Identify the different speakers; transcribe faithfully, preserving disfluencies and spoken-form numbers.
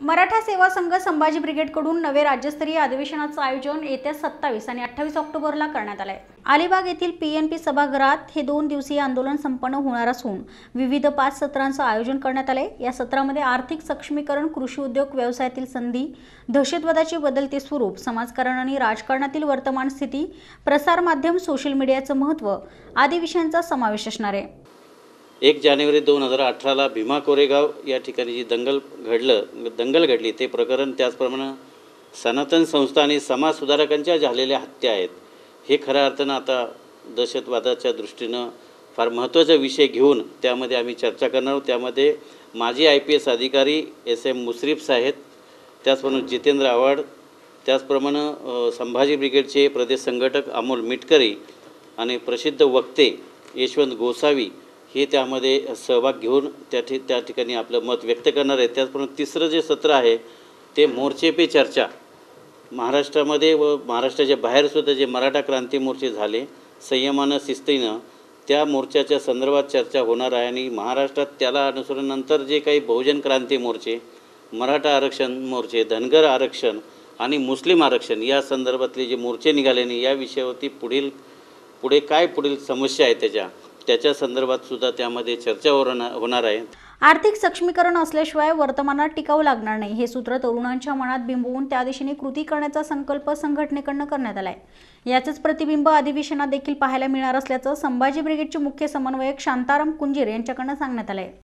Speaker 1: मराठा सेवा संघ संभाजी ब्रिगेडकडून नवे राज्यस्तरीय अधिवेशनाचं आयोजन येत्या सत्तावीस आणि अठ्ठावीस ऑक्टोबरला करण्यात आलं आहे। अलिबाग येथील पीएनपी सभागृहात हे दोन दिवसीय आंदोलन संपन्न होणार असून विविध पाच सत्रांचं आयोजन करण्यात आले। या सत्रामध्ये आर्थिक सक्षमीकरण, कृषी उद्योग व्यवसायातील संधी, दहशतवादाचे बदलते स्वरूप, समाजकारण आणि राजकारणातील वर्तमान स्थिती, प्रसार माध्यम, सोशल मीडियाचं महत्त्व आदी विषयांचा समावेश असणार आहे।
Speaker 2: एक जानेवारी दोन हजार अठराला भीमा कोरेगाव या ठिकाणी जी दंगल घडलं दंगल घडली ते प्रकरण, त्याचप्रमाणे सनातन संस्था आणि समाज सुधारकांच्या झालेल्या हत्या आहेत। हे खऱ्या अर्थानं आता दहशतवादाच्या दृष्टीनं फार महत्त्वाचा विषय घेऊन त्यामध्ये आम्ही चर्चा करणार आहोत। त्यामध्ये माजी आय पी एस अधिकारी एस एम मुश्रीफ साहेब, त्याचप्रमाणे जितेंद्र आव्हाड, त्याचप्रमाणे संभाजी ब्रिगेडचे प्रदेश संघटक अमोल मिटकरी आणि प्रसिद्ध वक्ते यशवंत गोसावी हे त्यामध्ये सहभाग घेऊन त्या ठि त्या ठिकाणी आपलं मत व्यक्त करणार आहे। त्याचप्रमाणे तिसरं जे सत्र आहे ते मोर्चे पे चर्चा। महाराष्ट्रामध्ये व महाराष्ट्राच्या बाहेरसुद्धा जे मराठा क्रांती मोर्चे झाले संयमानं शिस्तीनं, त्या मोर्चाच्या संदर्भात चर्चा होणार आहे। आणि महाराष्ट्रात त्याला अनुसरून नंतर जे काही बहुजन क्रांती मोर्चे, मराठा आरक्षण मोर्चे, धनगर आरक्षण आणि मुस्लिम आरक्षण या संदर्भातले जे मोर्चे निघाले नाही, या विषयावरती पुढील पुढे काय पुढील समस्या आहे त्याच्या त्याच्या संदर्भात सुद्धा त्यामध्ये चर्चा होणार आहे।
Speaker 1: आर्थिक सक्षमीकरण असल्याशिवाय वर्तमानात टिकावं लागणार नाही, हे सूत्र तरुणांच्या मनात बिंबवून त्या दिशेने कृती करण्याचा संकल्प संघटनेकडून करण्यात आलाय। याचंच प्रतिबिंब अधिवेशनात देखील पाहायला मिळणार असल्याचं संभाजी ब्रिगेडचे मुख्य समन्वयक शांताराम कुंजीर यांच्याकडून सांगण्यात आलंय।